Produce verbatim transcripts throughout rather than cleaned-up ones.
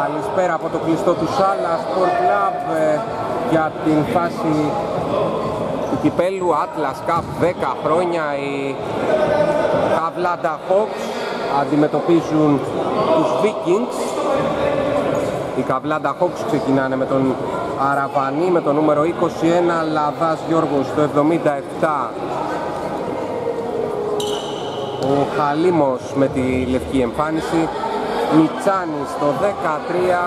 Καλησπέρα από το κλειστό του Σάλα Sport Club ε, για την φάση του κυπέλου Atlas Cup. δέκα χρόνια οι Καβλάντα Hawks αντιμετωπίζουν τους Vikings. Οι Καβλάντα Hawks ξεκινάνε με τον Αραβανή με το νούμερο είκοσι ένα, Λαδάς Γιώργος το εβδομήντα επτά, ο Χαλίμος με τη λευκή εμφάνιση, Μιτσάνης το δεκατρία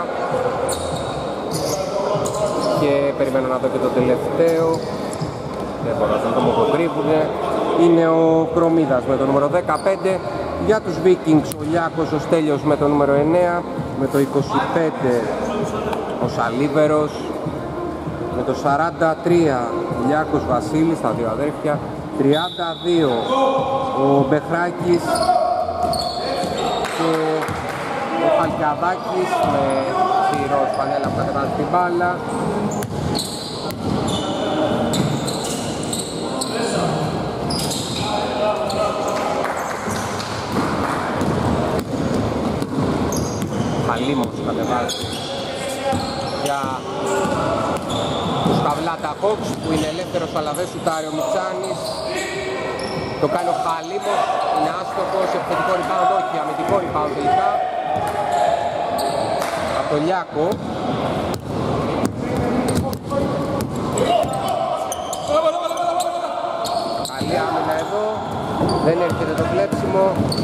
και περιμένω να δω και το τελευταίο, δεν μπορώ να το αποκρύβουνε, είναι ο Κρομίδας με το νούμερο δεκαπέντε. Για τους Vikings ο Λιάκος ο Στέλιος με το νούμερο εννέα, με το είκοσι πέντε ο Σαλίβερος, με το σαράντα τρία Λιάκος Βασίλης, τα δύο αδέρφια, τριάντα δύο ο Μπεχράκης και ο Χαλκιαδάκης με τη ροζ φανέλα που θα κατέβει την μπάλα. Χαλίμος κατεβάζει για τους Καβλάντα Hawks που είναι ελεύθερος αλλά δεν σουτάρει ο Μιτσάνης. Το κάνει ο Χαλίμος, είναι άστοχος, επιθετικό rebound, όχι, αμυντικό rebound τελικά από τον Λιάκο. Καλή άμυνα εδώ, δεν έρχεται το κλέψιμο.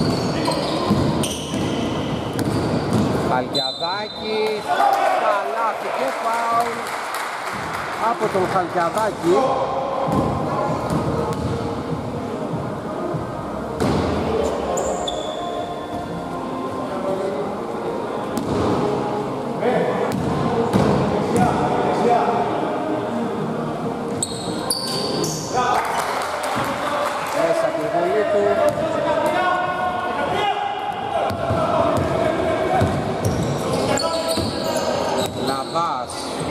Χαλκιαδάκης, καλάθι και φάουλ από τον Χαλκιαδάκη. Μέσα τη βολή του. Λαβάς.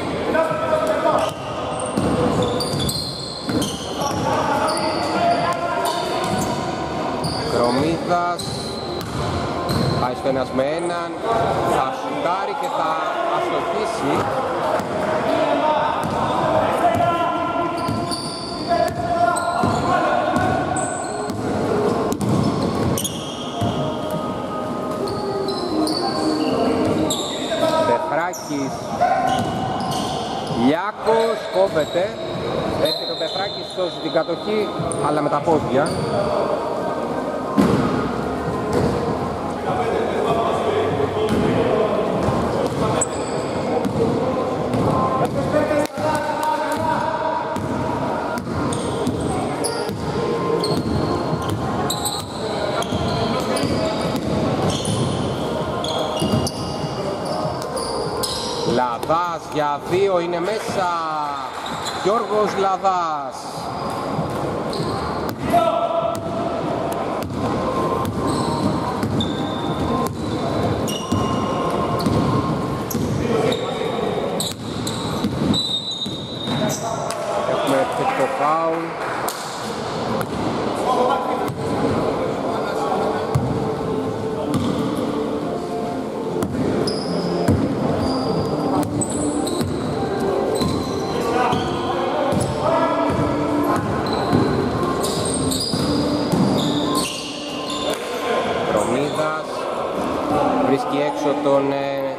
Κρομίδας. Πάει στο ένας με έναν. Θα σουτάρει και θα αστοχίσει. Πεφράκης, Λιάκος, κόβεται, έρχεται ο Πεφράκης, σώζει την κατοχή, αλλά με τα πόδια. Λαδάς για δύο, είναι μέσα, Γιώργος Λαδάς. Έχουμε επιθετικό φάουλ. Βρίσκει έξω τον ε,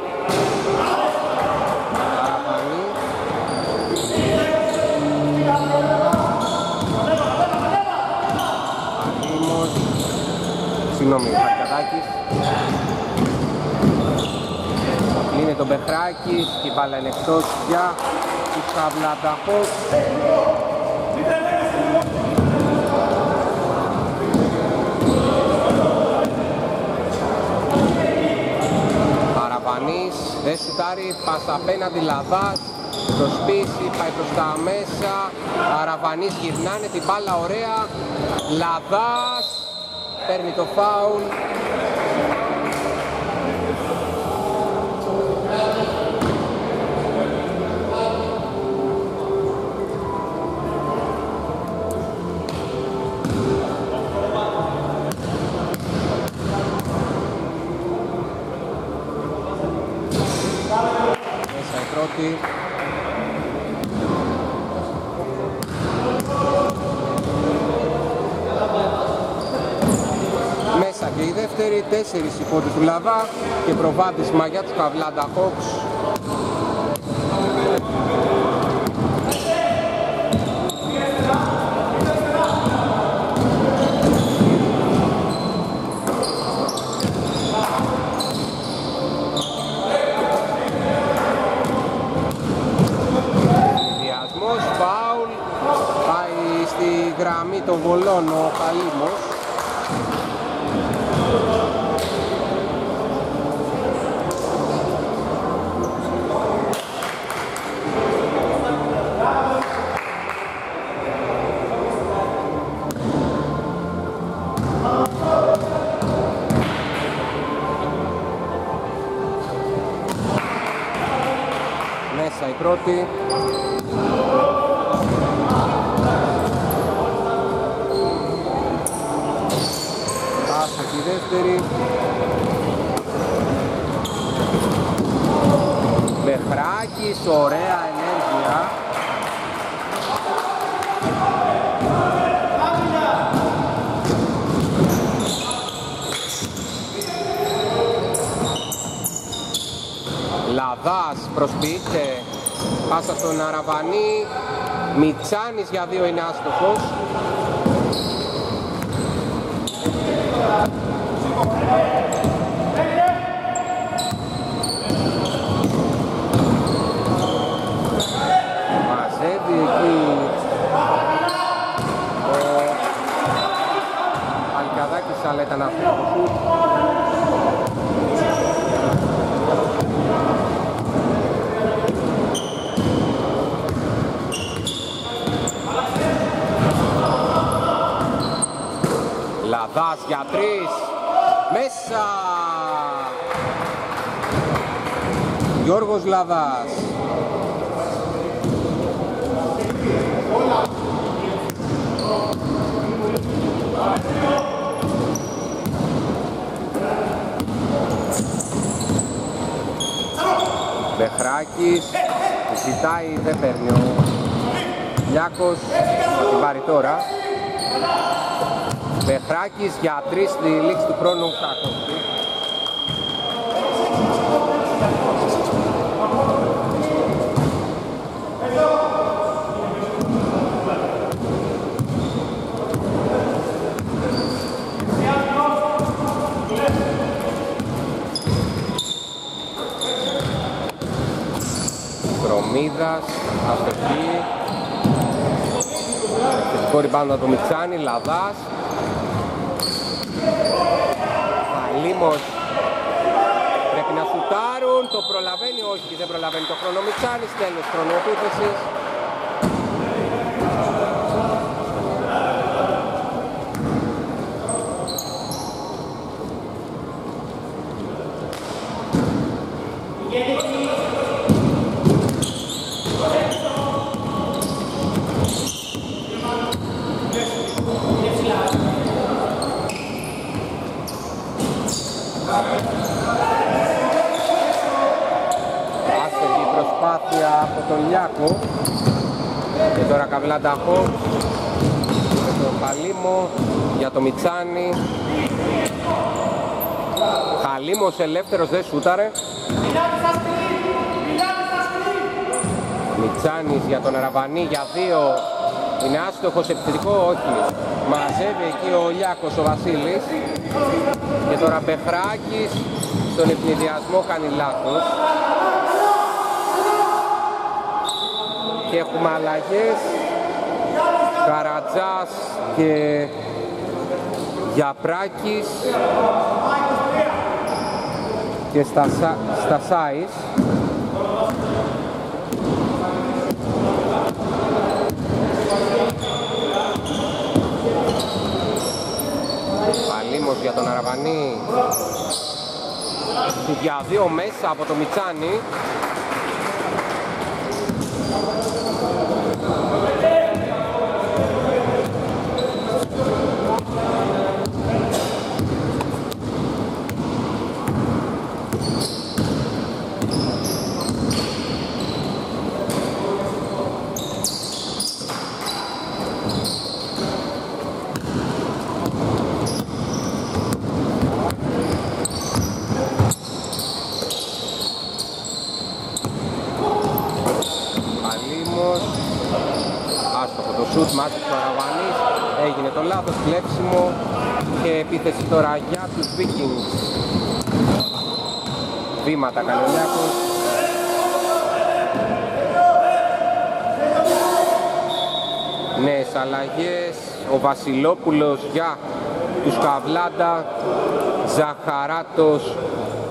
Αραβανή. Αλίμος, συγγνώμη, ο Χαλκιαδάκης. Κλείνει τον Μπεχράκης και η μπάλα είναι εκτός για τους Καβλάντα Hawks. Δεν σουτάρει, πας απέναντι, Λαδάς, το σπίτι, πάει προς τα μέσα, Αραβανής γυρνάνε την μπάλα, ωραία, Λαδάς, παίρνει το φάουλ. πρώτη. Μέσα και η δεύτερη, τέσσερις η πόντι του Λαδά και προβάδισμα για τους Καβλάντα Hawks. Διασμός, φάουλ, πάει στη γραμμή των βολών ο Χαλίμος. Μέσα η πρώτη. Άστοχη η δεύτερη. Μπεχράκης, ωραία ενέργεια. Λαδάς προσποιείται, πάσα στον Αραβανή, Μιτσάνης για δύο είναι άστοχος. Μαζεύει εκεί ο Αλκαδάκης, αλλά ήταν άστοχος. Λαδάς για τρεις, μέσα! Γιώργος Λαδάς. Μπεχράκης, ζητάει, δεν παίρνει ο Λιάκος, θα την πάρει τώρα. Μπεχράκης για τρεις στη λήξη του χρόνου Κάκος. Κρομίδας, αστοχή. Ευτυχικό ριμπάουντ το Μιτσάνη, Λαδάς. Χαλίμος πρέπει να σουτάρουν, το προλαβαίνει, όχι δεν προλαβαίνει το χρόνο Μιτσάνης, τέλος χρονοπίθεσης. Άστοχη προσπάθεια από τον Λιάκο και τώρα Καβλάντα Hawks με τον Χαλίμο για το Μιτσάνη. Χαλίμος ελεύθερος, δεν σούταρε. Μιτσάνης για τον Αραβανή για δύο, είναι άστοχος, επιθετικό, όχι. Μαζεύει εκεί ο Λιάκος ο Βασίλης και τώρα Μπεχράκης στον ευνηδιασμό κάνει λάθος και έχουμε αλλαγές. Καρατζάς και Γιαπράκης και Στασα... Στασάης. Παλίμος για τον Αραβανή, για δύο μέσα από το Μιτσάνη. λάθος κλέψιμο και επίθεση τώρα για τους Vikings. Βήματα κάνει ο Λιάκος. Νέες αλλαγές, ο Βασιλόπουλος για τους Καβλάντα, Ζαχαράτος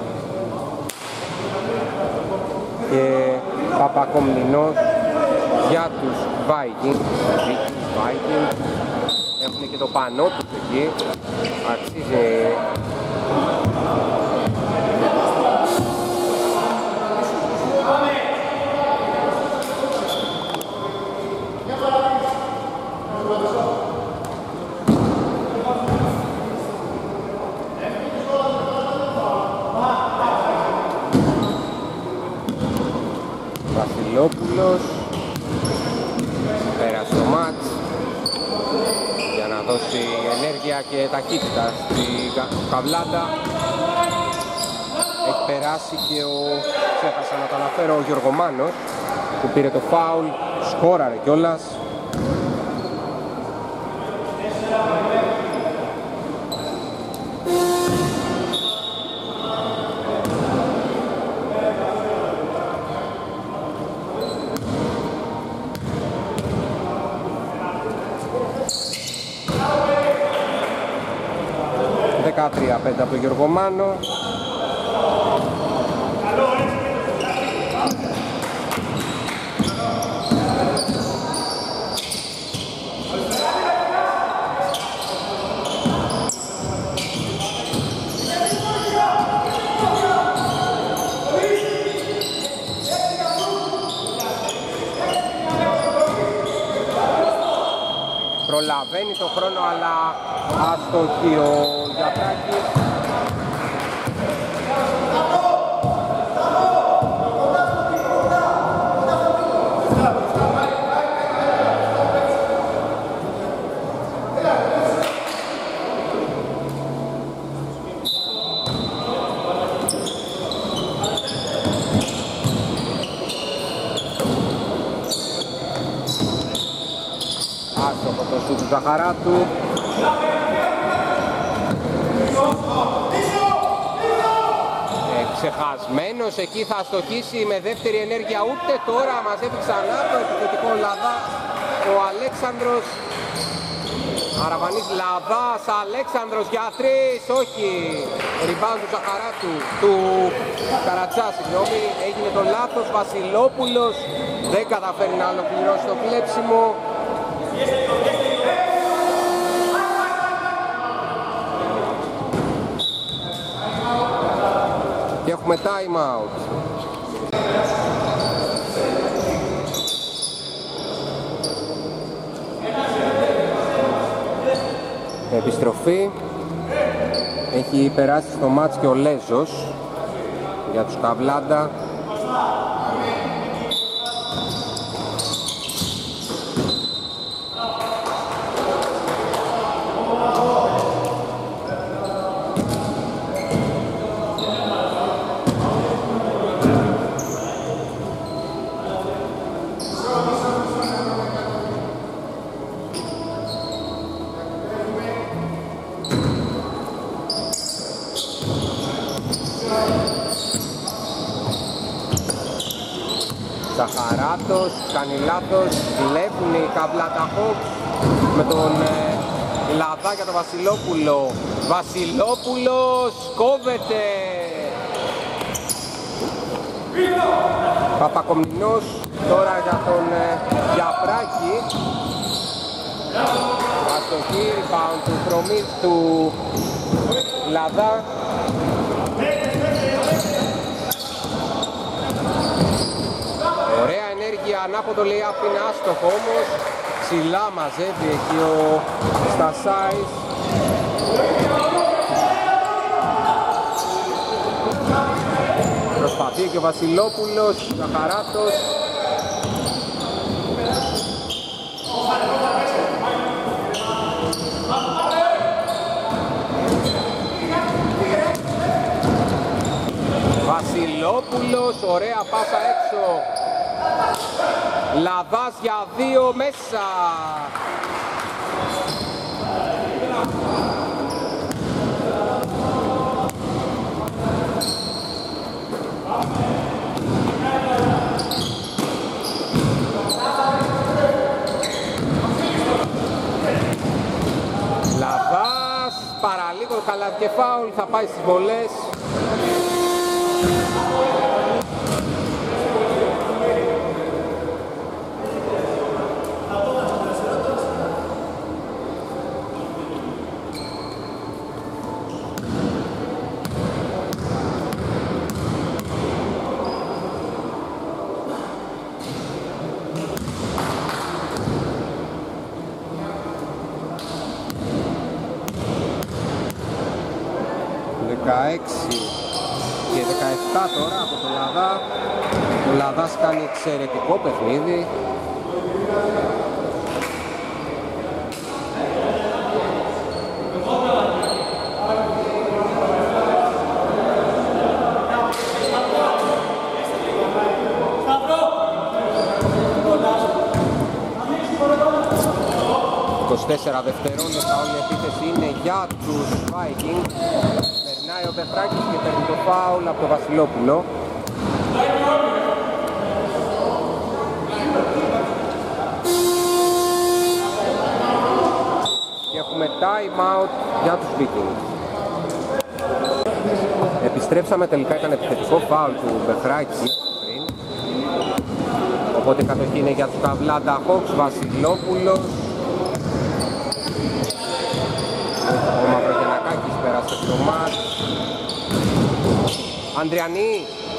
και Παπακομνηνός για τους Vikings. Vikings έχουν και το πανό τους εκεί, αξίζει. Βασιλόπουλος πέρασε το μάτς για να δώσει ενέργεια και ταχύτητα στη Καβλάντα. Έχει περάσει και ο, ξέχασα να το αναφέρω, ο Γιωργομάνος που πήρε το φάουλ, σκόραρε κιόλας. δεκατρία πέντε από τον Γιωργομάνο. Προλαβαίνει το χρόνο αλλά άστοχη ο Γιατράκης. Άστοχο το σου του Ζαχαράτου. Ε, ξεχασμένος, εκεί θα αστοχίσει με δεύτερη ενέργεια, ούτε τώρα μαζεύει ξανά το επιθετικό Λαδά ο Αλέξανδρος. Αραβανής, Λαδάς, Αλέξανδρος για τρεις, όχι. Rebound του Ζαχαράτου, του Καρατζά, συγγνώμη, έγινε το λάθος. Βασιλόπουλος δεν καταφέρει να ολοκληρώσει το κλέψιμο. Και έχουμε time out. Επιστροφή. Έχει περάσει στο μάτς και ο Λέζος για τους Καβλάντα. Ζαχαράτος, κάνει λάθος, βλέπουν οι Καβλάντα Hawks με τον ε, Λαδά για τον Βασιλόπουλο. Βασιλόπουλος κόβεται. Παπακομνηνός τώρα για τον ε, Γιαπράκη. Αστοχή, rebound του Χρωμί του Λαδά. Ωραία ενέργεια, ανάποδο λέει απ' είναι άστοχο όμως. Ψηλά μαζεύει εκεί ο Στασάης. Προσπαθεί και ο Βασιλόπουλος, ο Ζαχαράτος. Βασιλόπουλος, ωραία πάσα έξω. Λαδάς για δύο μέσα. χαλάθη και φάουλ, θα πάει στις βολές. δεκαέξι και δεκαεπτά τώρα από το Λαδά. Ο Λαδάς κάνει εξαιρετικό παιχνίδι. είκοσι τέσσερα δευτερόλεπτα, όλη η επίθεση είναι για τους Vikings. Περνάει ο Μπεφράκης και παίρνει το φάουλ από το Βασιλόπουλο. Και έχουμε time out για τους Vikings. Επιστρέψαμε, τελικά ήταν επιθετικό φάουλ του Μπεφράκη πριν. Οπότε η κατοχή είναι για τους Καβλάντα Hawks. Βασιλόπουλος. Ο Μαυρογεννακάκης πέρασε στο μάτς. Ανδριανή.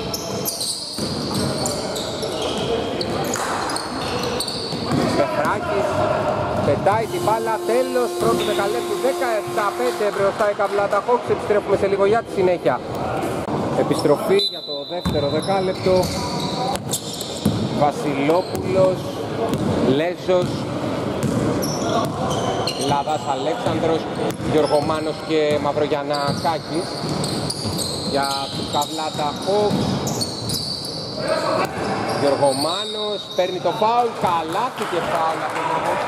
Πετράκης πετάει την μπάλα, τέλος πρώτου δεκαλέπτου. Δεκαεπτά πέντε μπροστά η Καβλάντα Hawks. Επιστρέφουμε σε λίγο για τη συνέχεια. Επιστροφή για το δεύτερο δεκάλεπτο. Βασιλόπουλος, Λέζος, Λαδάς Αλέξανδρος, Γιωργομάνος και Μαυρογιαννακάκης για τους Καβλάντα Hawks. Γιωργομάνος παίρνει το φάουλ, καλάθι και φάουλ από τον Hawks.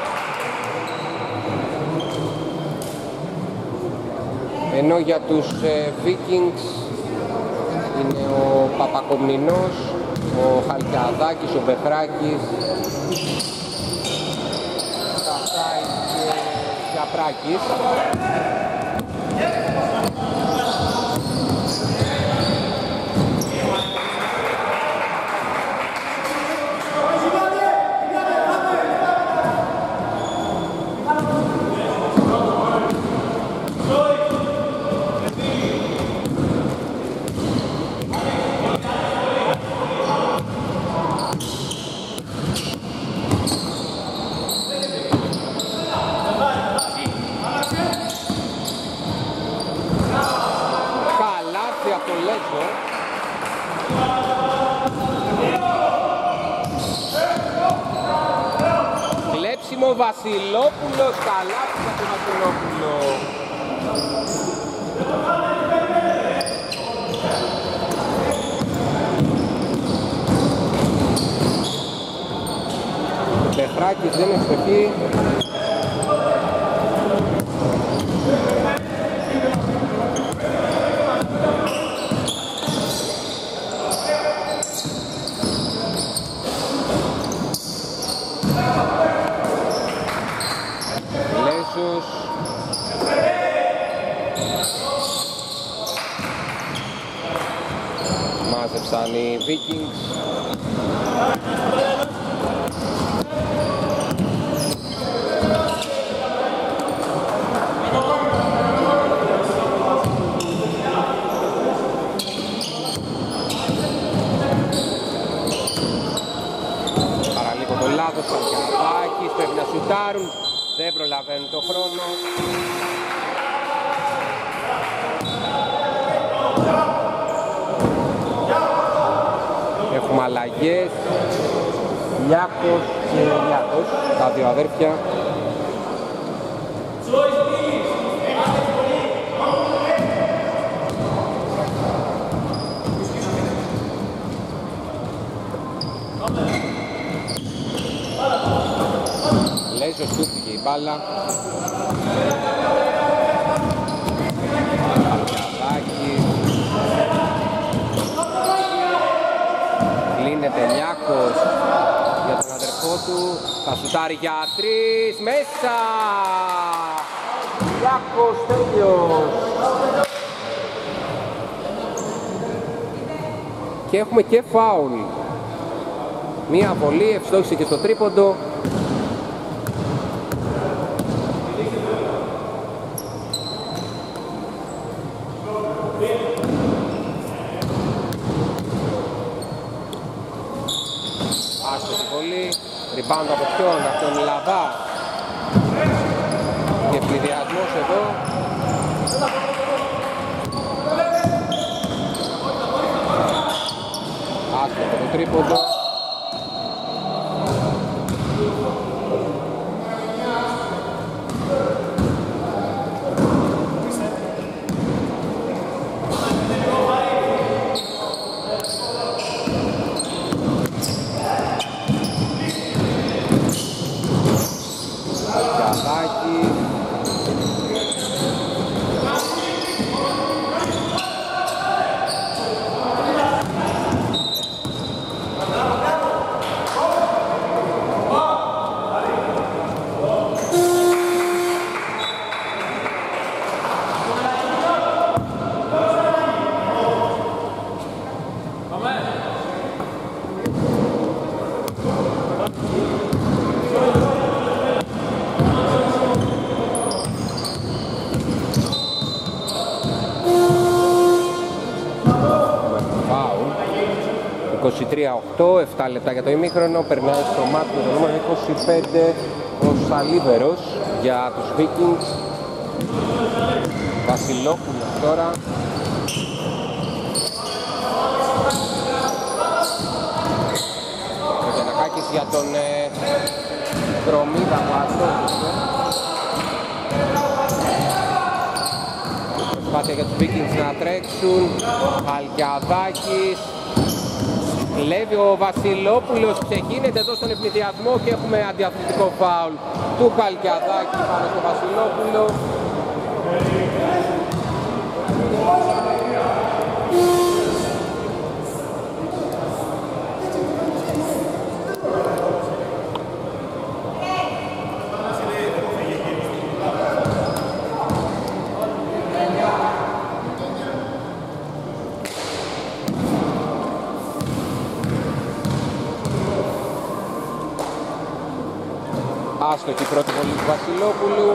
Ενώ για τους ε, Vikings είναι ο Παπακομνηνός, ο Χαλκιαδάκης, ο Μπεφράκης, Σταφάης και Γιαπράκης. Ο Βασιλόπουλος, καλά για τον Βασιλόπουλο. Ο Πετράκης δεν είναι στοχή. Μάζεψαν οι Vikings. Παραλίγο το λάθος, Καλκιαδάκης, πρέπει να σουτάρουν, δεν προλαβαίνουν το χρόνο. Έχουμε αλλαγές, Λιάκος και Λιάκος, τα δύο αδέρφια. Λέζος του πήγε η μπάλα. Καλκιαδάκης. Κλείνεται Λιάκος για τον αδερφό του. Θα σουτάρει για τρεις, μέσα! Γιάκος Τέλειος. Και έχουμε και φάουλ. Μία βολή, ευστόχησε και στο τρίποντο. Άστοχη βολή, rebound από ποιον, από τον Λαβά. Και πληδιασμός εδώ. Άστοχο το τρίποντο. είκοσι τρία οκτώ, επτά λεπτά για το ημίχρονο, περνάει στο μάτι με το νούμερο είκοσι πέντε ο Σαλίβερος για τους Vikings. Βασιλόπουλος τώρα. Ο Γιανακάκης για τον ε, Δρομίδα Βαστόκησε. Προσπάθεια για τους Vikings να τρέξουν. Χαλκιαδάκης. Κλέβει ο Βασιλόπουλος, ξεκίνεται εδώ στον ευνηδιασμό και έχουμε αντιαθλητικό φάουλ του Χαλκιαδάκη πάνω στο Βασιλόπουλο. Άστοχη πρώτη βολή του Βασιλόπουλου.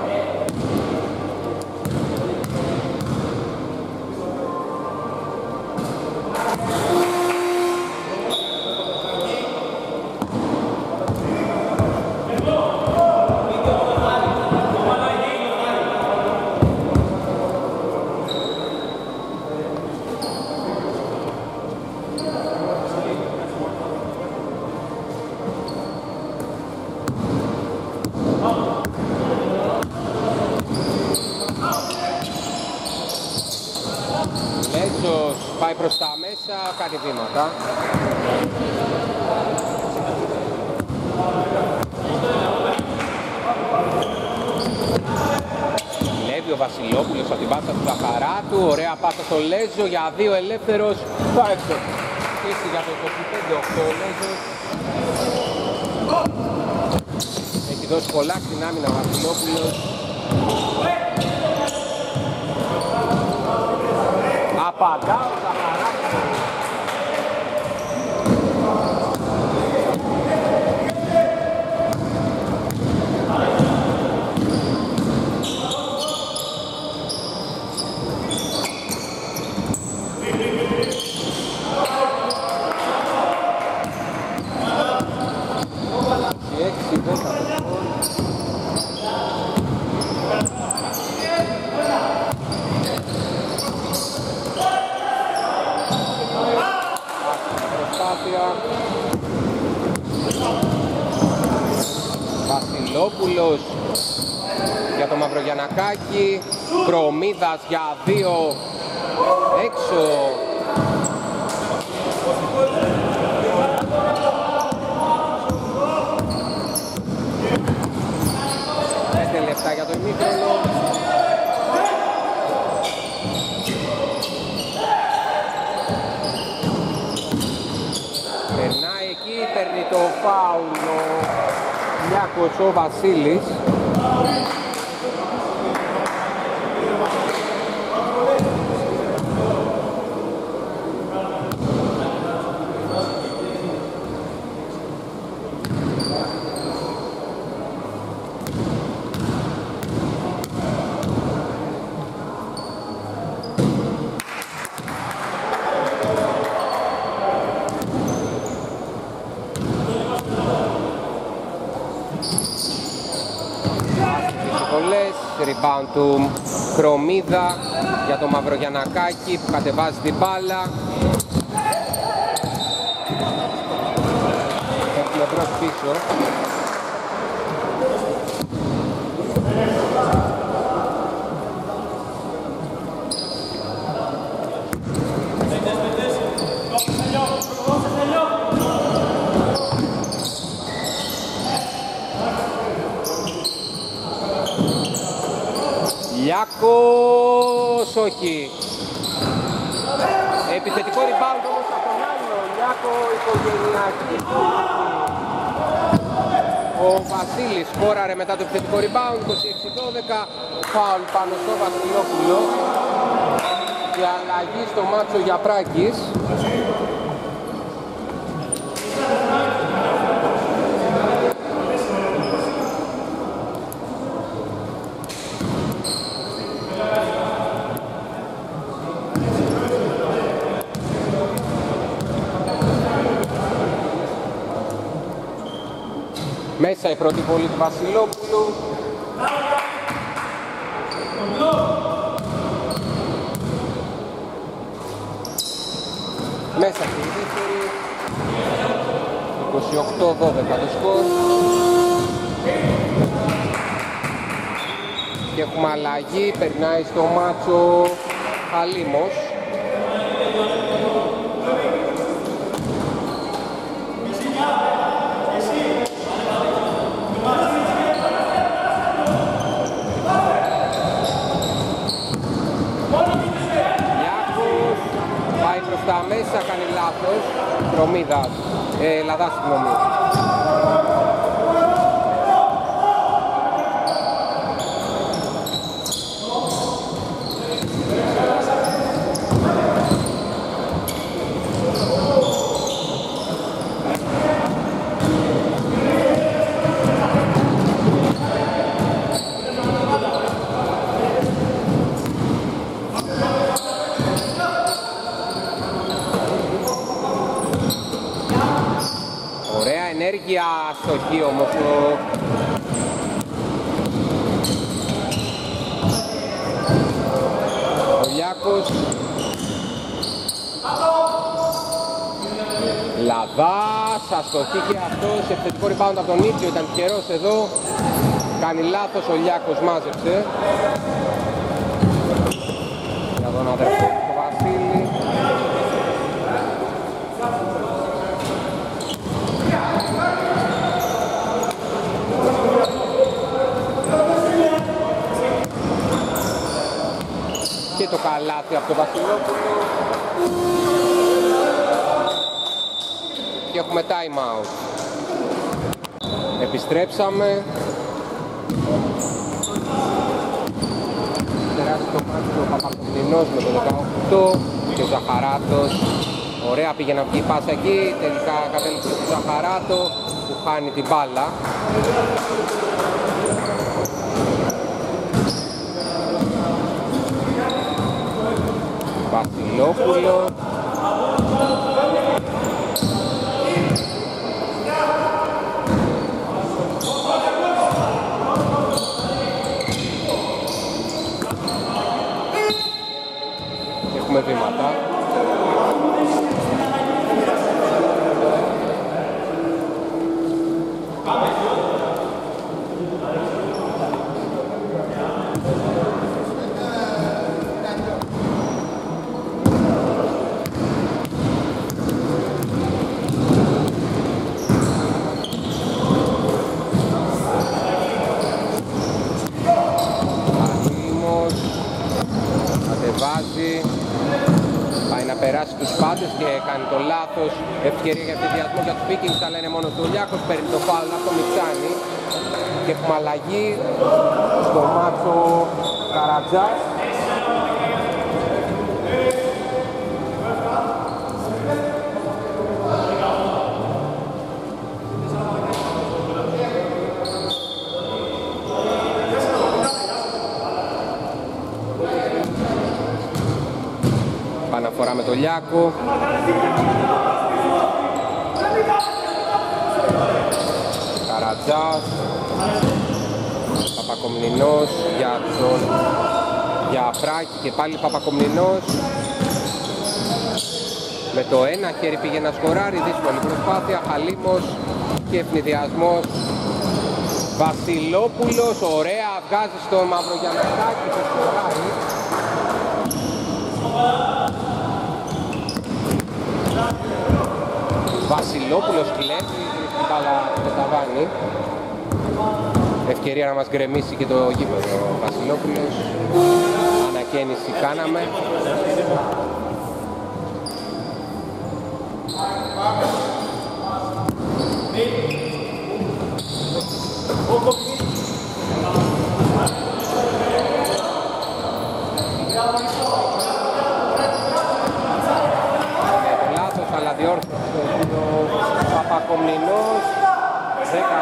Πάει προς τα μέσα, κάνει βήματα. Λέβει ο Βασιλόπουλος από την πάσα του Ζαχαράτου, ωραία πάσα στο Λέζο για δύο ελεύθερος. Θα έξω. Κλείσει για το είκοσι πέντε οκτώ ο Λέζος. Έχει δώσει πολλά στην άμυνα ο Βασιλόπουλος. Απαντά ο Ζαχαράτος. Βασιλόπουλος για το Μαυρογιαννακάκη, Προμίδας για δύο έξω. Πέντε λεπτά για το ημίχρονο. Περνάει εκεί, παίρνει το φάουλ ο Γιάκος ο Βασίλης. rebound του Κρομίδα για το Μαυρογιαννακάκη που κατεβάζει την μπάλα. Έχουμε μπρος πίσω. Λιάκος, όχι. Επιθετικό rebound όμως από τον άλλο. Λιάκο οικογενειακή. Ο Βασίλης σκόραρε μετά το επιθετικό rebound, είκοσι έξι δώδεκα. Φάουλ πάνω στο Βασιλόπουλο. Και αλλαγή στο Μάτσο Γιαπράκης. Μέσα η πρώτη βολή του Βασιλόπουλου. Μέσα στη δεύτερη. είκοσι οκτώ δώδεκα το σκορ. Και έχουμε αλλαγή, περνάει στο Μάτσο Χαλίμος. Στα μέσα κάνει λάθος, Κρομίδας, ε, Λαδάς συγγνώμη. Ενέργεια αστοχή όμως ο... ο Λιάκος. Λαδάς, αστοχή και αυτός, επιθετικό rebound από τον ίδιο, ήταν τυχερός εδώ. Κάνει λάθος ο Λιάκος, μάζεψε. Για τον αδερφό του Βασίλη. Και το καλάθι από τον Βασιλόπουλο. Και έχουμε time out. Επιστρέψαμε. Περάσει το μάτι ο Παπακομνηνός με το δεκαοκτώ και ο Ζαχαράτος. Ωραία πήγε να βγει η πάσα εκεί. Τελικά κατέληξε στο Ζαχαράτο που χάνει την μπάλα. Βασιλόπουλο. Έχουμε βήματα. Πάει να περάσει τους πάντες και κάνει το λάθος. Ευκαιρία για συνδυασμό για τους Vikings, αλλά είναι μόνο του Λιάκος. Παίρνει το φάουλ από το Μιτσάνι. Και έχουμε αλλαγή στο Μάτσο Καρατζάς. Αναφορά με το Λιάκο. Καρατζάς. Παπακομνηνός για τον για Φράκη και πάλι Παπακομνηνός. Με το ένα χέρι πήγε να σκοράρει, δύσκολη προσπάθεια, Χαλίμος και ευνηδιασμός. Βασιλόπουλος, ωραία, βγάζει στο Μαυρογιαννακάκη και σκοράρει. Βασιλόπουλος κλέβει την μπάλα στο ταβάνι. Ευκαιρία να μας γκρεμίσει και το γήπεδο. Βασιλόπουλος, ανακαίνιση κάναμε. Λάθος, αλλά διόρθωσε ο Παπακομνηνός. δέκα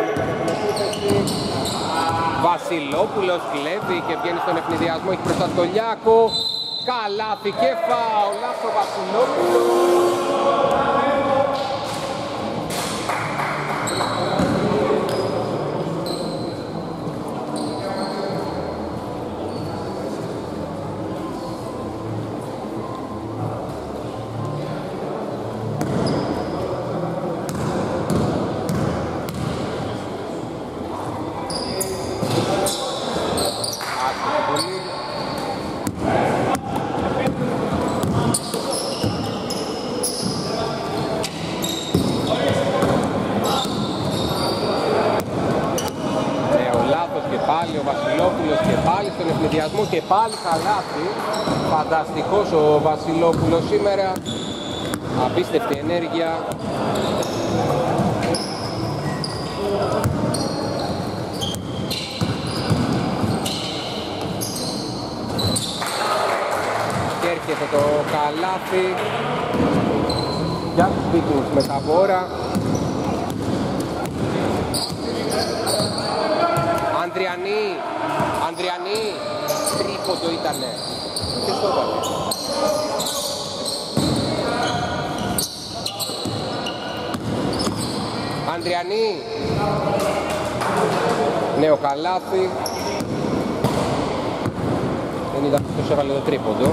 Βασιλόπουλος κλέβει και βγαίνει στον ευνηδιασμό, έχει μπροστά στο Λιάκο. Καλάθι και φάουλ από Βασιλόπουλο. Και πάλι καλάθι. Φανταστικός ο Βασιλόπουλος σήμερα. Απίστευτη ενέργεια. Και έρχεται το καλάθι για τους Vikings με τα βόρα. Ανδριανή, Ανδριανή, τρίποντο ήτανε. Και στο βάλε. Ανδριανή. Νέο καλάθι. Δεν είδα ποιος έβαλε το τρίποντο.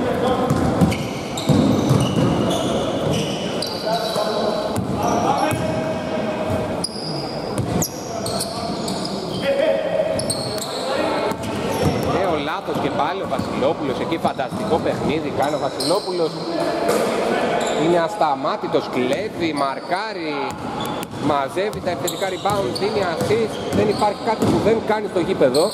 Και πάλι ο Βασιλόπουλος εκεί, φανταστικό παιχνίδι κάνει ο Βασιλόπουλος. Είναι ασταμάτητος, κλέβει, μαρκάρει, μαζεύει τα επιθετικά rebound, δίνει assist. Δεν υπάρχει κάτι που δεν κάνει στο γήπεδο.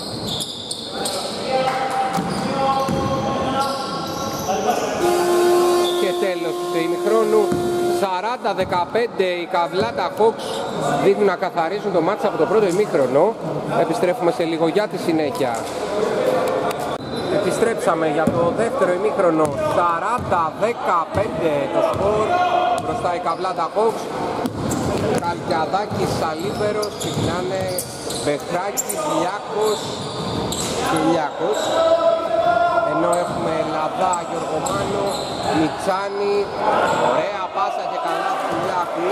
Και τέλος του ημιχρόνου, σαράντα δεκαπέντε οι Καβλάντα Hawks δείχνουν να καθαρίζουν το μάτς από το πρώτο ημίχρονο. Επιστρέφουμε σε λίγο για τη συνέχεια. Επιστρέψαμε για το δεύτερο ημίχρονο, σαράντα δεκαπέντε το σκορ, μπροστά οι Καβλάντα Hawks. Καλκιαδάκης, Σαλίβερος, ξεκινάνε Μπεχράκης, Λιάκος και Λιάκος. Ενώ έχουμε Λαδά, Γιωργομάνο, Μιτσάνη, ωραία πάσα και καλά του Λιάκου.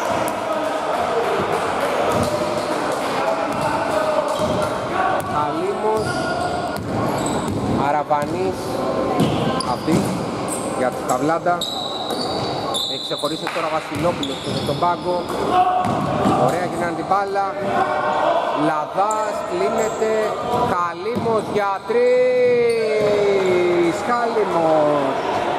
Καλήμος, Αραβανής, αυτή για τους Καβλάντα. Έχει ξεχωρίσει τώρα Βασιλόπουλος στον πάγκο. Ωραία, γυρνάνε την μπάλα. Λαδάς, κλείνεται. Καλήμος για τρεις. Καλήμος.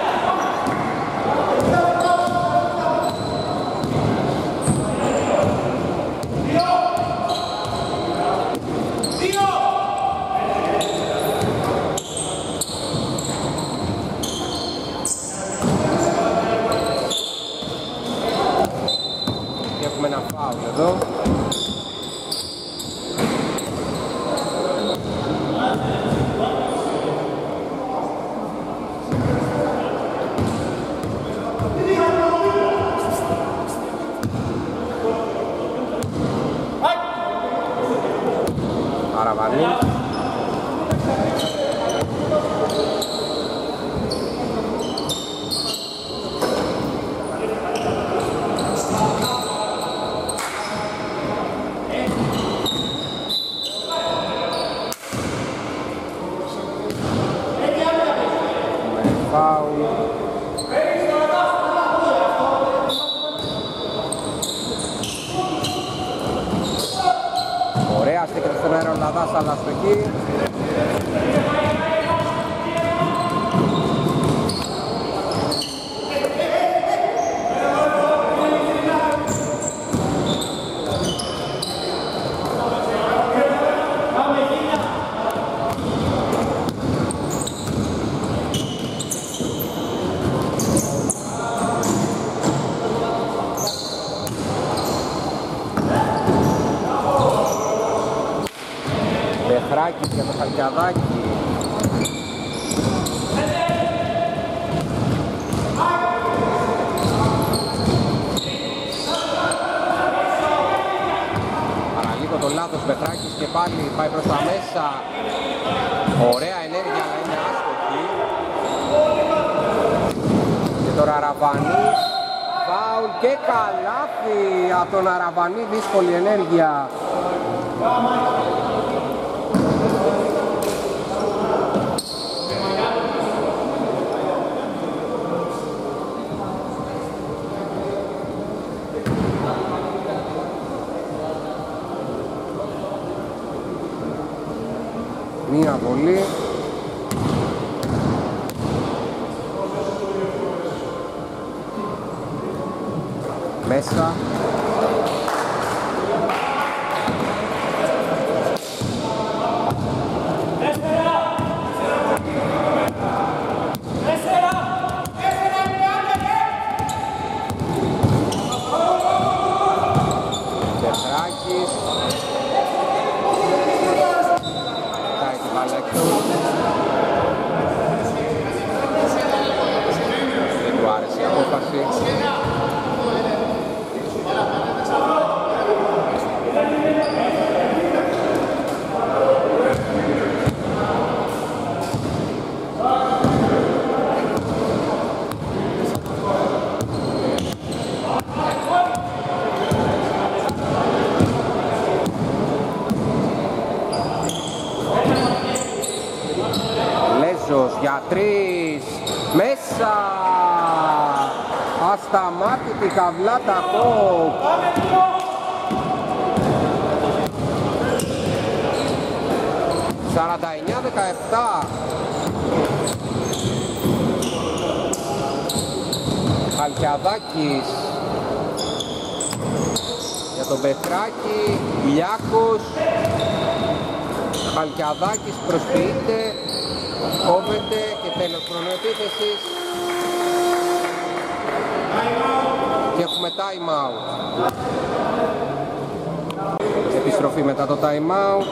Έχουμε ένα φάουλ εδώ. φάουλ. Ωραία, στέκεται στον αέρα ο Λαδάς, αλλά αστοχή. Μπεχράκης για το Χαλκιαδάκι. Παραλίγο το λάθος Μπεχράκης και πάλι πάει προς τα μέσα. Ωραία ενέργεια αλλά είναι άστοχη. Και τώρα Αραβανής. Φάουλ και καλάθι από τον Αραβανή, δύσκολη ενέργεια. Μία βολή. Μέσα. Μπεχράκης. Πάει την μπάλα εκτός. Δεν του άρεσε η απόφαση. Για τρεις, μέσα, ασταμάτητη καβλάτα Χοκ. σαράντα εννιά δεκαεπτά. Χαλκιαδάκης για τον Μπεχράκη, Λιάκος, Χαλκιαδάκης προσποιείται, κόβεται και τέλος χρονοεπίθεσης και έχουμε time out. Επιστροφή μετά το time out.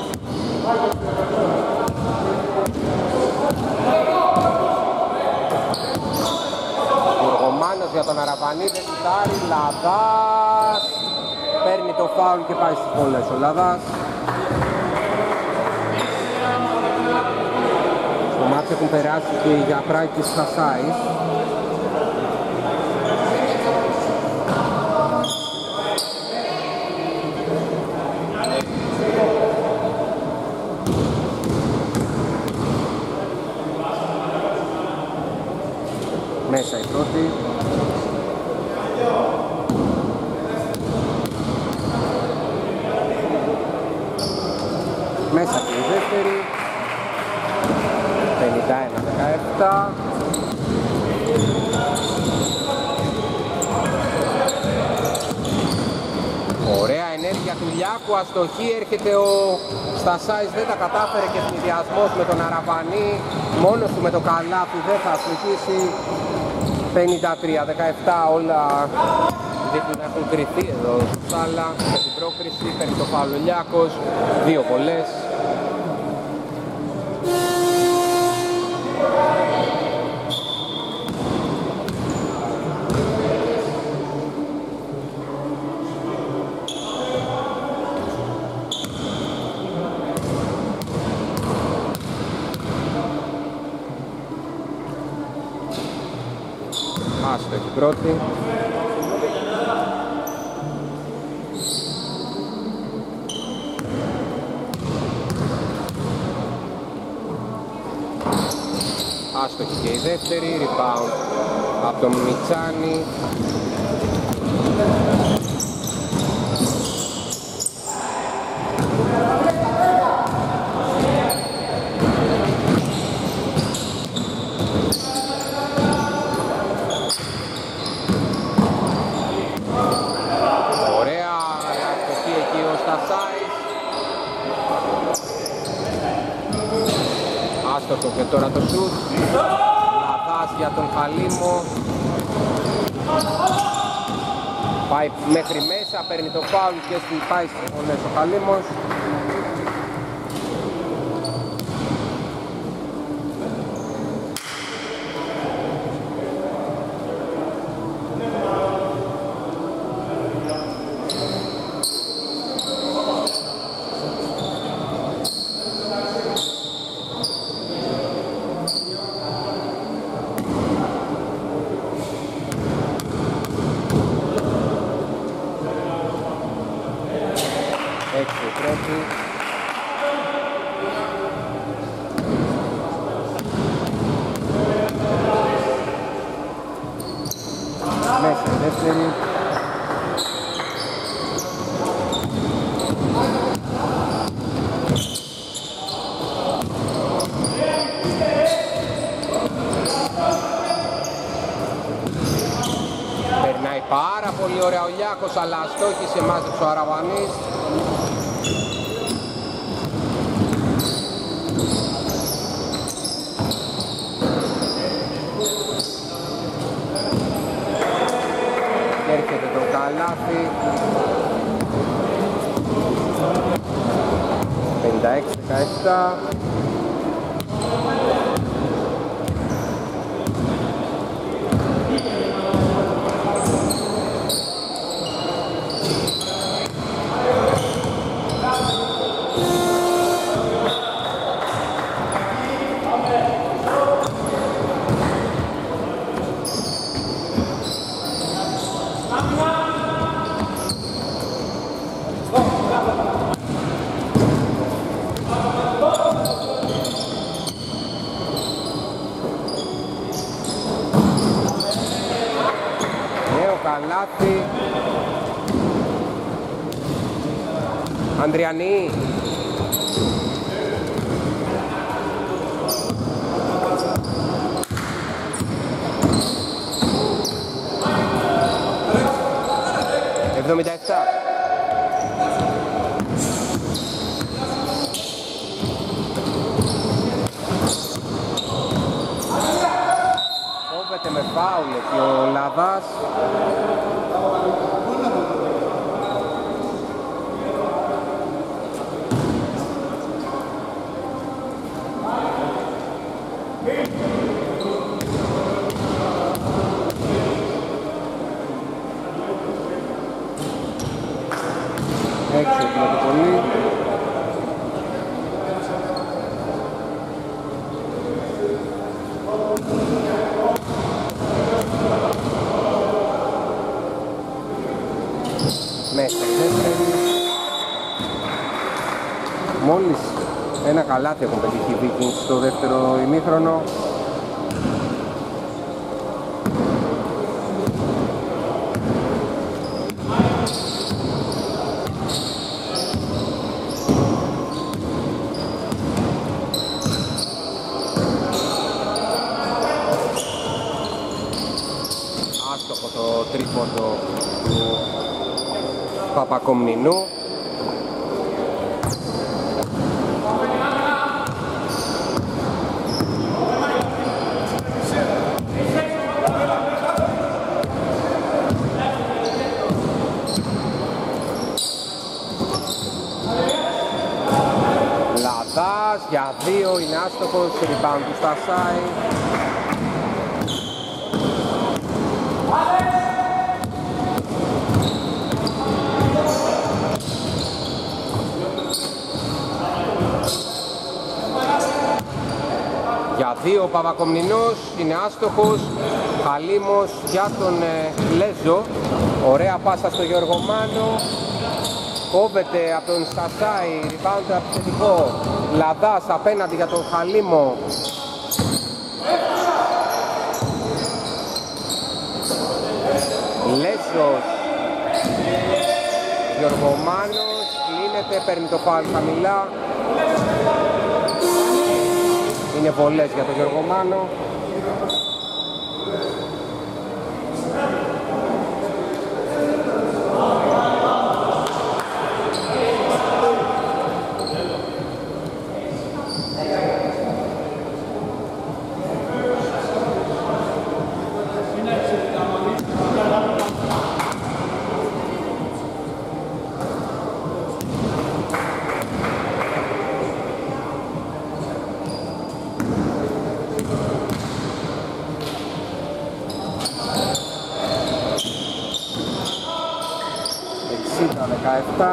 Γουργομάνος για τον Αραβανή, δεν σουτάρει, Λαδάς παίρνει το φάουλ και πάει στις βολές ο Λαδάς. Στο μάτς έχουν περάσει και οι Γιαπράκης Χασάης. Μέσα η πρώτη. Μέσα και η δεύτερη. πενήντα ένα δεκαεπτά. Ωραία ενέργεια του Λιάκου, αστοχή, έρχεται ο Στασάης, δεν τα κατάφερε και συνδυασμός με τον Αραβανή, μόνος του με το καλάθι δεν θα αστοχίσει. πενήντα τρία δεκαεπτά, όλα δείχνουν να έχουν κρυθεί εδώ στο Σάλα με την πρόκριση, παίρνει το φάουλ ο Λιάκος, δύο βολές. Άστοχη πρώτη. Άστοχη και η δεύτερη, rebound από τον Μιτσάνη. Ωραία, αστοχή εκεί ο Στασάης. Άστοχο και τώρα το σουτ. Λαδάς για τον Χαλίμο. Πάει μέχρι μέσα, παίρνει το φάουλ και πάει ο Χαλίμος. Περνάει πάρα πολύ ωραία ο Λιάκος, αλλά αστόχησε, μάζεψε ο Αραβανής. Έρχεται το καλάθι. πενήντα έξι δεκαεπτά. Καλάθι. Ανδριανή. εβδομήντα επτά. Κόβεται με φάουλ και ο Λαδάς. Έξω με το πολύ. Μέσα δεύτερη. Μόλις ένα καλάθι έχουν πετύχει οι Vikings στο δεύτερο ημίχρονο. Άστοχο το τρίποντο του Παπακομνηνού. Λαδάς για δύο, είναι άστοχος, rebound του Στασάη. Για δύο ο Παπακομνηνός, είναι άστοχος. Χαλίμος για τον ε, Λέζο. Ωραία πάσα στο Γιώργο Μάνο. Κόβεται από τον Στασάη, rebound επιθετικό. Λαδάς απέναντι για τον Χαλίμο. Λέζος. Γιωργομάνος, κλείνεται, παίρνει το φάουλ χαμηλά. Είναι βολές για τον Γιωργομάνο. εξήντα δεκαεπτά.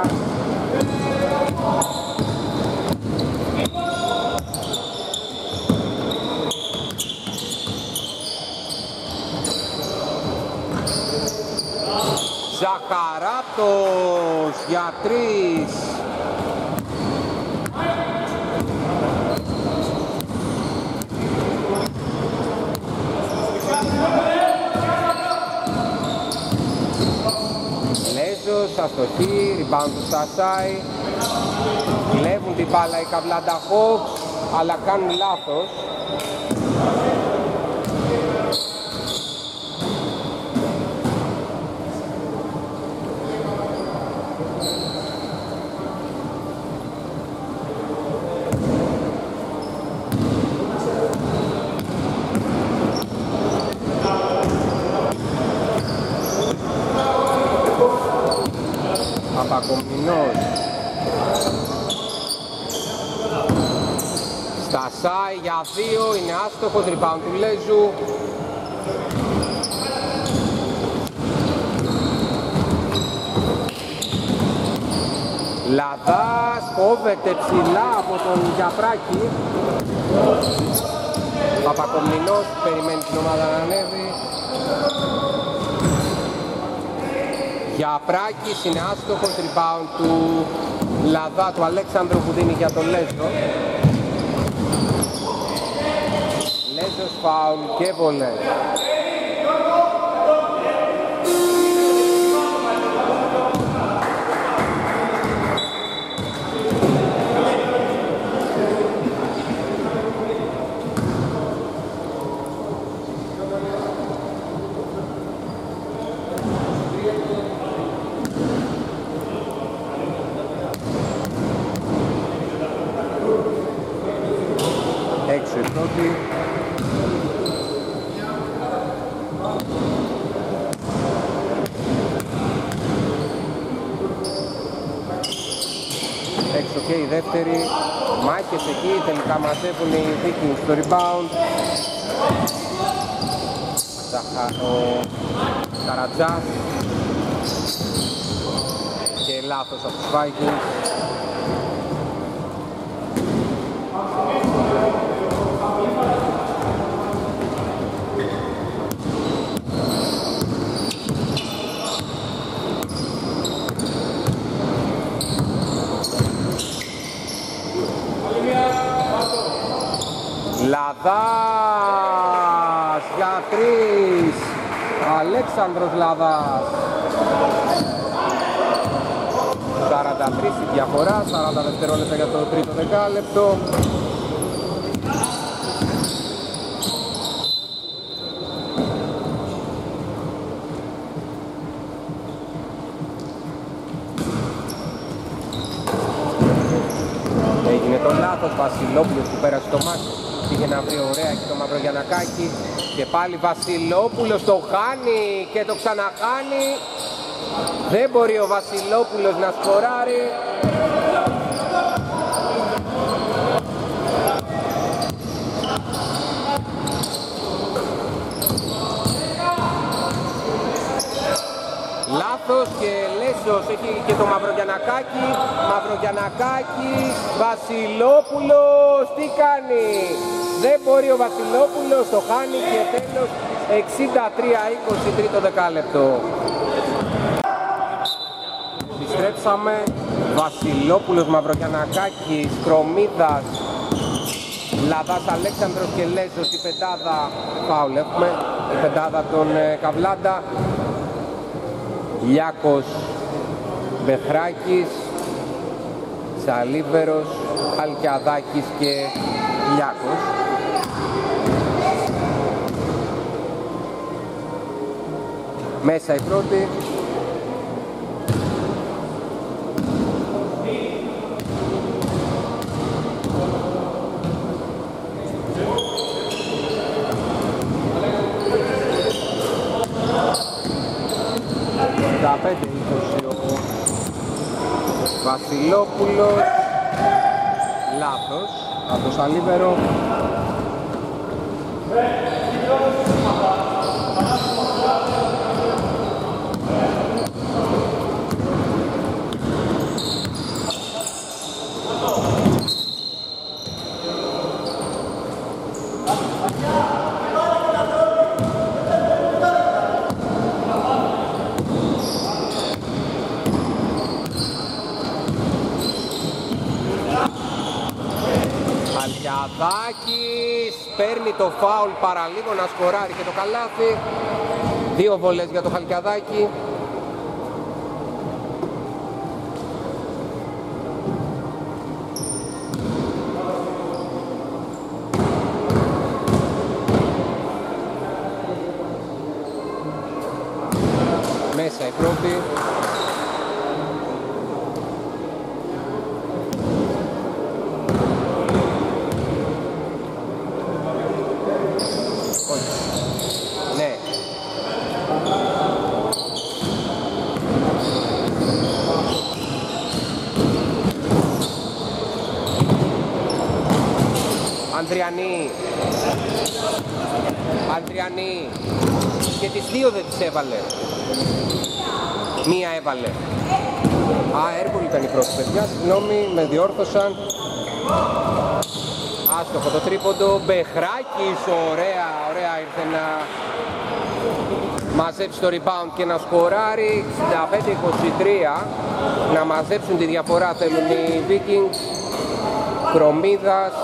Ζαχαράτος για τρεις. Λέζος, αστοχή, rebound του Στασάι. Κλέβουν την μπάλα οι Καβλάντα Hawks, αλλά κάνουν λάθος. Παπακομινός. Στασάι για δύο, είναι άστοχος, rebound του Λέζου. Λαδάς, κόβεται ψηλά από τον Γιαπράκη. Παπακομινός περιμένει την ομάδα να ανέβει. Γιαπράκης είναι άστοχος, rebound του Λαδά, του Αλέξανδρου που δίνει για τον Λέζο. Λέζος φάουλ και βολές. Έξω η πρώτη. Έξω και η δεύτερη. Μάχες εκεί, τελικά μαζεύουν οι Vikings στο rebound. Ο Καρατζάς. Και λάθος από τους Vikings. Λαδάς για τρεις. Αλέξανδρος Λαδάς. σαράντα τρία η διαφορά, σαράντα δευτερόλεπτα για το τρίτο δεκάλεπτο. Έγινε το λάθος, Βασιλόπουλος που πέρασε το μάτι. Πήγε να βρει ωραία και το Μαυρογιαννακάκι. Και πάλι Βασιλόπουλος το χάνει και το ξαναχάνει. Δεν μπορεί ο Βασιλόπουλος να σκοράρει. Λάθος και Λέσος έχει και το Μαυρογιαννακάκι. Μαυρογιαννακάκι, Βασιλόπουλος, τι κάνει? Δεν μπορεί ο Βασιλόπουλος, το χάνει και τέλος εξήντα τρία είκοσι τρίτο δεκάλεπτο. Επιστρέψαμε, Βασιλόπουλος, Μαυρογιαννακάκης, Κρομίδας, Λαδάς, Αλέξανδρος και Λέζος, η πεντάδα, φάουλ έχουμε, η πεντάδα των ε, Καβλάντα. Λιάκος, Μπεχράκης, Σαλίβερος, Χαλκιαδάκης και Λιάκος. Μέσα η πρώτη. δεκαπέντε είκοσι ο Βασιλόπουλος, λάθος από το Σαλίβερο. Χαλκιαδάκης παίρνει το φάουλ παραλίγο να σκοράρει και το καλάθι. Δύο βολές για το Χαλκιαδάκη. Μέσα η πρώτη. Ναι. Ανδριανή. Ανδριανή. Και τις δύο δεν τις έβαλε. Μία έβαλε. Α, Έρκουλ ήταν η πρώτη, παιδιά. Συγγνώμη, με διόρθωσαν. Άστοχο το τρίποντο. Μπεχράκης, ωραία, ωραία ήρθε να μαζέψει το rebound και να σκοράρει. εξήντα πέντε είκοσι τρία. Να μαζέψουν τη διαφορά θέλουν οι Vikings. Κρομίδας,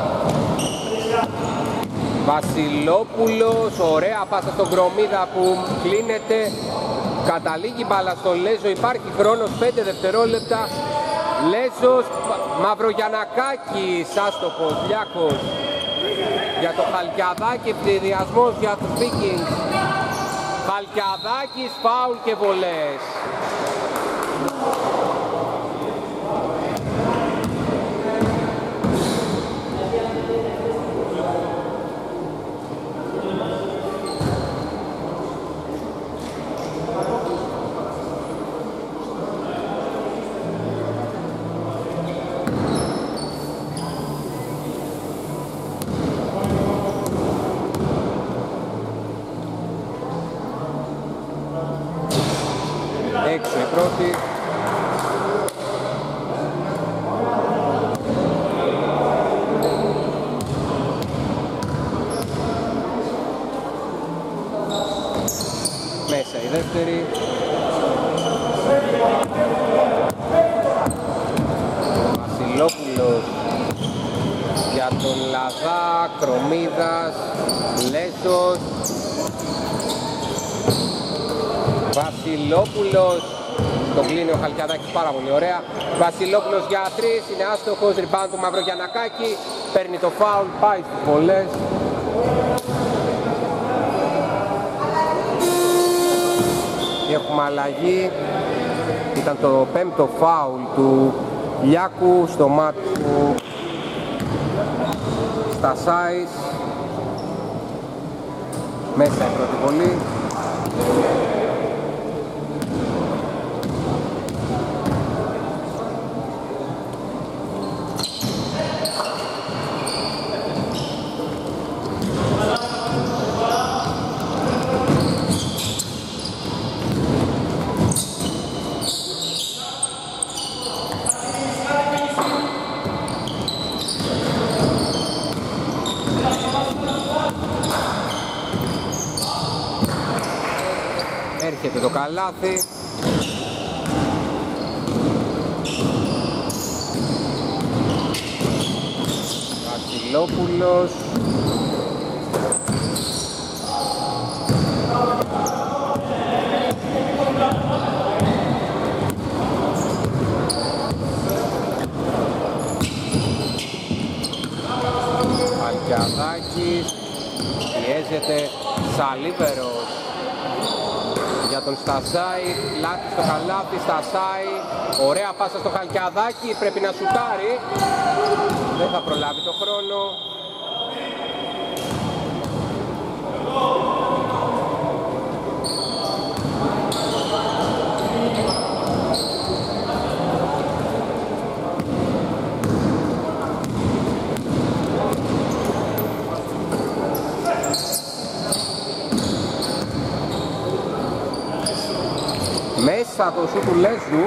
Βασιλόπουλος, ωραία πάσα στον Κρομίδα που κλείνεται. Καταλήγει μπάλα στο Λέζο, υπάρχει χρόνος πέντε δευτερόλεπτα. Λέζος, Μαυρογιαννακάκης, άστοχος, Λιάκος για το Χαλκιαδάκη, ευθυδιασμός για τους Vikings. Χαλκιαδάκης, φάουλ και βολές. Έξω η πρώτη. Μέσα η δεύτερη. Βασιλόπουλος για τον Λαδά, Κρομίδας, Λέζος, Βασιλόπουλος, τον κλείνει ο Χαλκιαδάκης πάρα πολύ ωραία. Βασιλόπουλος για τρεις, είναι άστοχος, rebound του Μαυρογιαννακάκη, παίρνει το φάουλ, πάει στις βολές. Έχουμε αλλαγή, ήταν το πέμπτο φάουλ του Λιάκου στο μάτι του Στασάης. Μέσα η πρώτη βολή. Έρχεται το καλάθι. Βασιλόπουλος. Εμφανίζεται Σαλίβερος για τον Στασάη, λάθη στο καλάθι, Στασάη, ωραία πάσα στο Χαλκιαδάκι, πρέπει να σουτάρει, δεν θα προλάβει το χρόνο. Μέσα το σου του Λέζου.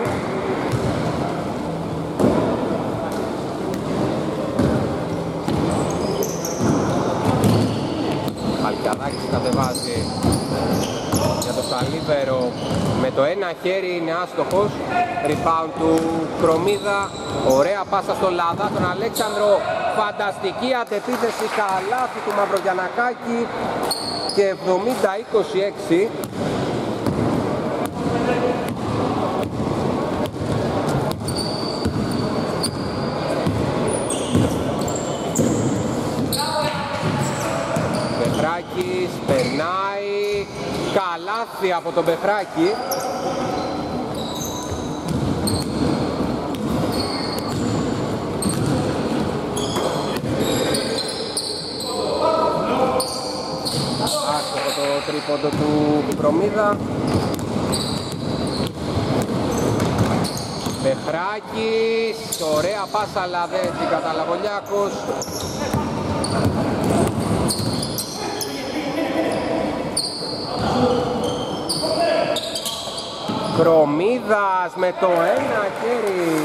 Χαλκιαδάκης κατεβάζει για το Σαλίβερο με το ένα χέρι, είναι άστοχος. Rebound του Κρομίδα, ωραία πάσα στο Λαδά, τον Αλέξανδρο, φανταστική αντεπίθεση, καλάθι του Μαυρογιαννακάκη και εβδομήντα είκοσι έξι. Μπεχράκης περνάει, καλάθι από τον Μπεχράκη. Άστοχο το τρίποντο του Προμίδα. Μπεχράκης, ωραία πάσα αλλά δεν την καταλαβολιάκος. Κρομίδας με το ένα χέρι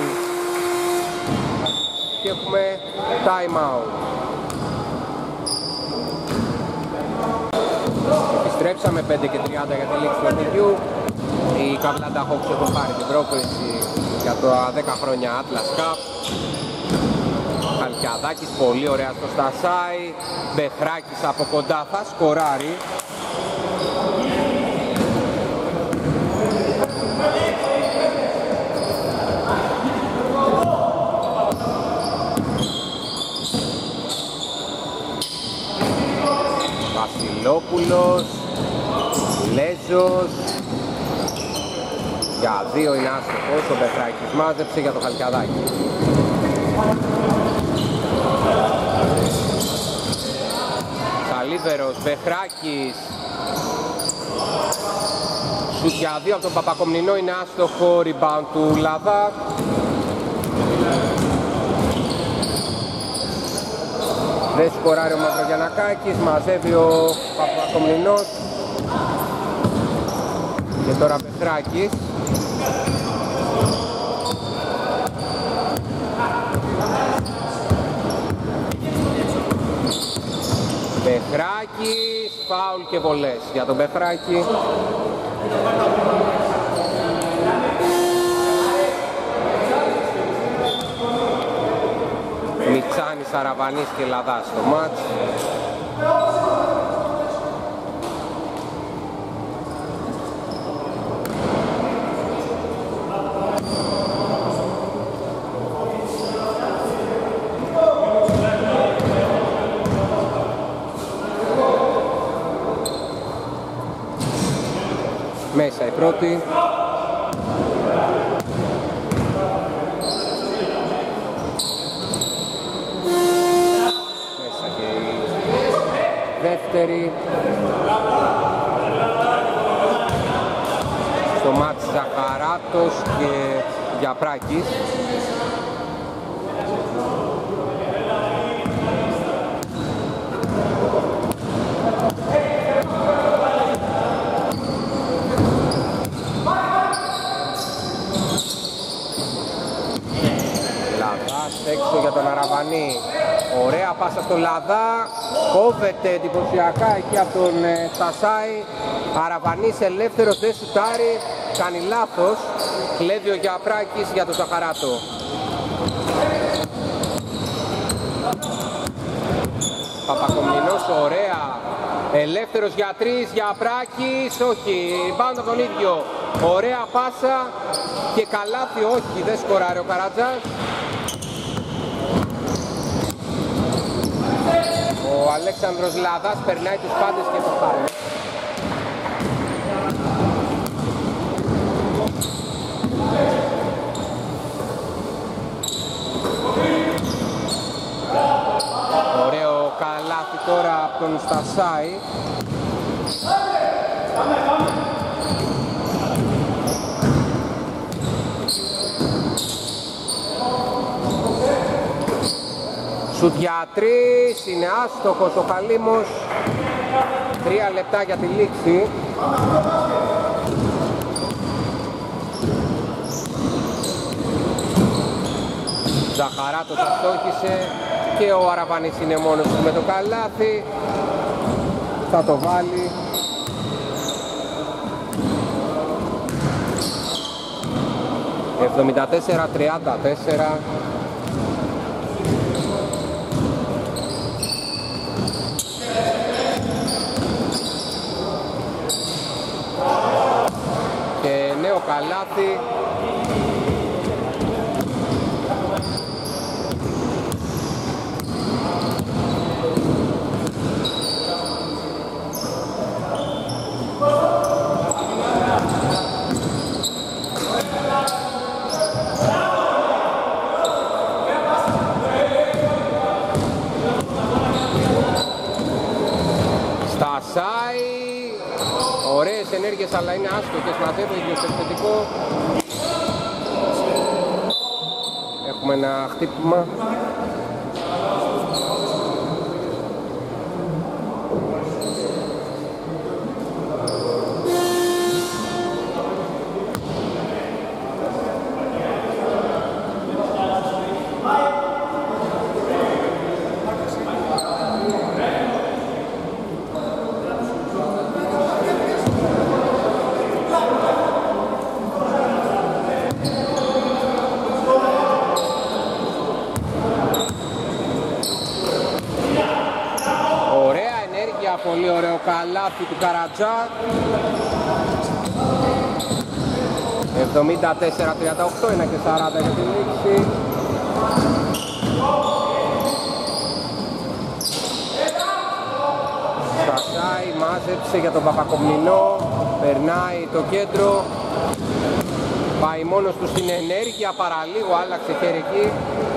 και έχουμε time out. Επιστρέψαμε πέντε και τριάντα για τη λήξη του παιχνιδιού. Οι Καβλάντα Hawks έχουν πάρει την πρόκριση για το δέκα χρόνια Atlas Cup. Χαλκιαδάκης πολύ ωραία στο Στασάι. Μπεχράκης από κοντά θα σκοράρει. Βασιλόπουλος, Λέζος, για δύο είναι άστοχος, ο Μπεχράκης μάζεψε για το Χαλκιαδάκι. Σαλίβερος, Μπεχράκης, σουτ για δύο από τον Παπακομνηνό, είναι άστοχο, rebound του Λαδά. Δεν σκοράρει ο Μαυρογιαννακάκης, μαζεύει ο Παπακομνηνός. Και τώρα Μπεχράκης. Μπεχράκης, φάουλ και βολές για τον Μπεχράκη. Μιτσάνης, Αραβανής και Λαδάς στο μάτς. Μέσα η πρώτη. Μέσα και η δεύτερη. Στο μάτς Ζαχαράτος και Γιαπράκης. Έξω για τον Αραβανή, ωραία πάσα στο Λαδά, κόβεται εντυπωσιακά εκεί από τον Στασάι. Αραβανής ελεύθερος, δεν σουτάρει, κάνει λάθος, κλέβει ο Γιαπράκης για τον Ζαχαράτο. Παπακομνηνός, ωραία, ελεύθερος για τρεις, Γιαπράκης, όχι, πάνω από τον ίδιο, ωραία πάσα και καλάθι, όχι, δεν σκοράρει ο Καρατζάς. Ο Ο Αλέξανδρος Λαδάς περνάει τους πάντες και το χάρη. Ωραίο καλάθι τώρα από τον Στασάη. Σουτ για τρεις, είναι άστοχος ο Χαλίμος. Τρία λεπτά για τη λήξη. Ζαχαράτος αστόχησε και ο Αραβανής είναι μόνος του με το καλάθι. Θα το βάλει. εβδομήντα τέσσερα τριάντα τέσσερα. Και νέο καλάθι. Στασάι, ωραίες ενέργειες αλλά είναι άστοχες, μαζεύει ίδιος επιθετικό. Έχουμε ένα χτύπημα. Πολύ ωραίο καλάθι του Καρατζά. εβδομήντα τέσσερα τριάντα οκτώ, είναι και σαράντα για τη λήξη. Στασάι, μάζεψε για τον Παπακομνηνό. Περνάει το κέντρο. Πάει μόνος του στην ενέργεια, παραλίγο άλλαξε χέρι εκεί.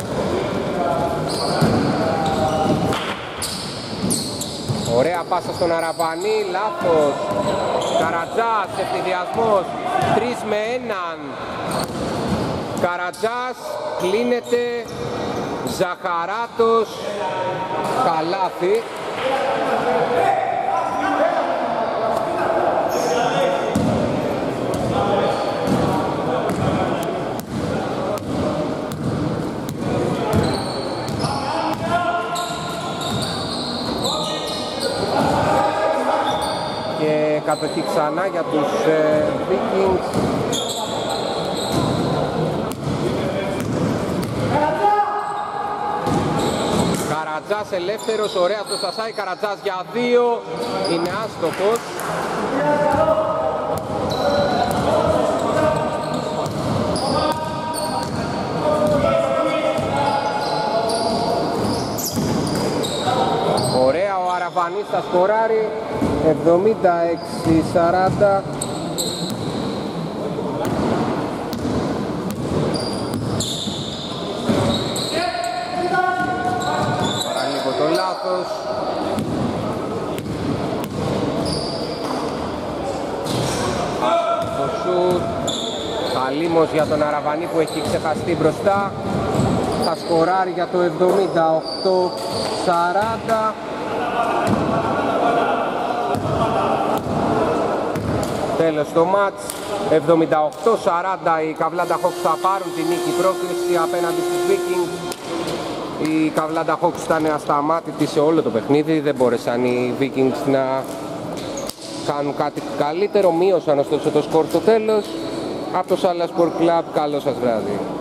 Ωραία πάσα στον Αραβανή, λάθος. Καρατζάς, ευθυδιασμός, τρεις με έναν. Καρατζάς, κλείνεται. Ζαχαράτος, καλάθι. Κατοχή ξανά για τους ε, Vikings. Καρατζάς ελεύθερος, ωραία στο Στασάι, Καρατζάς για δύο, είναι άστοχος. Ωραία, ο Αραβανής θα σκοράρει. εβδομήντα έξι σαράντα. Παραλίγο το λάθος. Το σουτ. Χαλίμος για τον Αραβανή που έχει ξεχαστεί μπροστά. Θα σκοράρει για το εβδομήντα οκτώ σαράντα. Τέλος το μάτς, εβδομήντα οκτώ σαράντα οι Καβλάντα Hawks θα πάρουν την νίκη πρόκριση απέναντι στους Vikings. Οι Καβλάντα Hawks ήταν ασταμάτητοι σε όλο το παιχνίδι, δεν μπόρεσαν οι Vikings να κάνουν κάτι καλύτερο, μείωσαν ωστόσο το σκορ στο τέλος. Από το Salla Sport Club, καλό σας βράδυ.